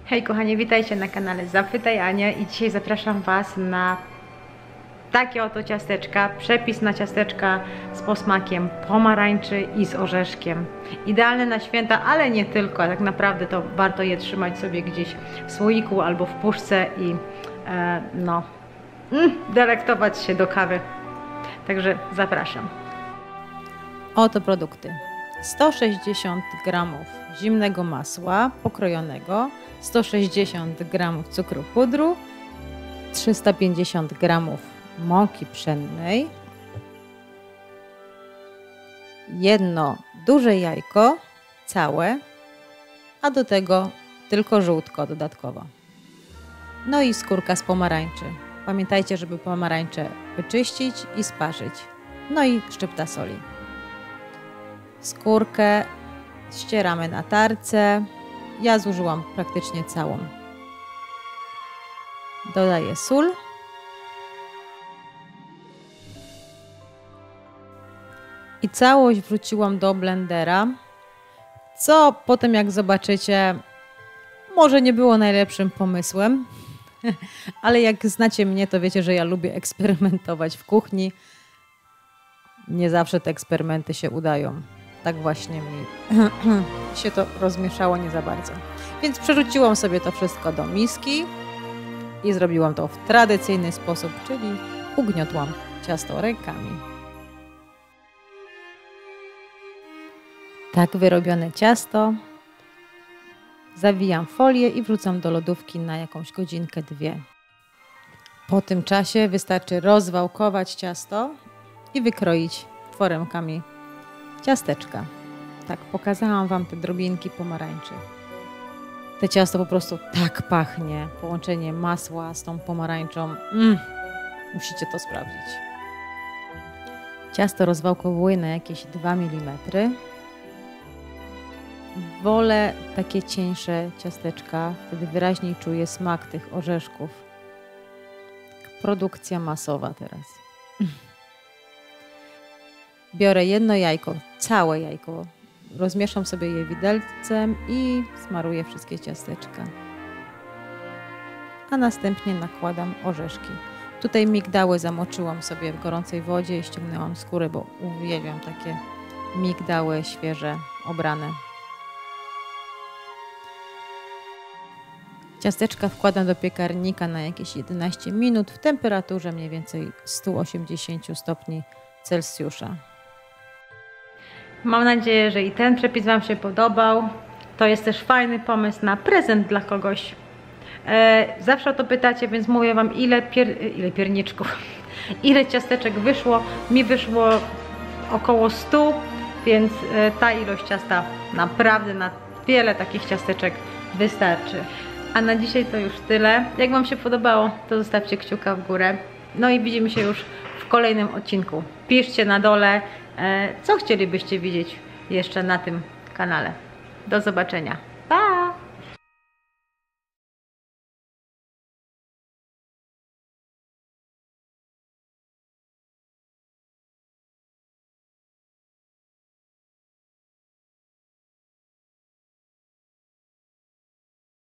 Hej kochani, witajcie na kanale Zapytaj Ania i dzisiaj zapraszam Was na takie oto ciasteczka. Przepis na ciasteczka z posmakiem pomarańczy i z orzeszkiem. Idealne na święta, ale nie tylko. Tak naprawdę to warto je trzymać sobie gdzieś w słoiku albo w puszce i delektować się do kawy. Także zapraszam. Oto produkty. 160 g zimnego masła pokrojonego, 160 g cukru pudru, 350 g mąki pszennej, jedno duże jajko całe, a do tego tylko żółtko dodatkowo. No i skórka z pomarańczy. Pamiętajcie, żeby pomarańcze wyczyścić i sparzyć. No i szczypta soli. Skórkę ścieramy na tarce. Ja zużyłam praktycznie całą. Dodaję sól. I całość wrzuciłam do blendera, co potem jak zobaczycie, może nie było najlepszym pomysłem, ale jak znacie mnie, to wiecie, że ja lubię eksperymentować w kuchni. Nie zawsze te eksperymenty się udają. Tak właśnie mi się to rozmieszało nie za bardzo. Więc przerzuciłam sobie to wszystko do miski i zrobiłam to w tradycyjny sposób, czyli ugniotłam ciasto rękami. Tak wyrobione ciasto zawijam folię i wrzucam do lodówki na jakąś godzinkę, dwie. Po tym czasie wystarczy rozwałkować ciasto i wykroić foremkami ciasteczka. Tak, pokazałam Wam te drobinki pomarańczy. Te ciasto po prostu tak pachnie. Połączenie masła z tą pomarańczą. Musicie to sprawdzić. Ciasto rozwałkowuję na jakieś 2 mm. Wolę takie cieńsze ciasteczka. Wtedy wyraźniej czuję smak tych orzeszków. Produkcja masowa teraz. Biorę jedno jajko, całe jajko, rozmieszam sobie je widelcem i smaruję wszystkie ciasteczka. A następnie nakładam orzeszki. Tutaj migdały zamoczyłam sobie w gorącej wodzie i ściągnęłam skórę, bo uwielbiam takie migdały świeże, obrane. Ciasteczka wkładam do piekarnika na jakieś 11 minut w temperaturze mniej więcej 180 stopni Celsjusza. Mam nadzieję, że i ten przepis Wam się podobał. To jest też fajny pomysł na prezent dla kogoś. Zawsze o to pytacie, więc mówię Wam, ile pierniczków, ile ciasteczek wyszło. Mi wyszło około 100, więc ta ilość ciasta naprawdę na wiele takich ciasteczek wystarczy. A na dzisiaj to już tyle. Jak Wam się podobało, to zostawcie kciuka w górę. No i widzimy się już w kolejnym odcinku. Piszcie na dole, co chcielibyście widzieć jeszcze na tym kanale. Do zobaczenia.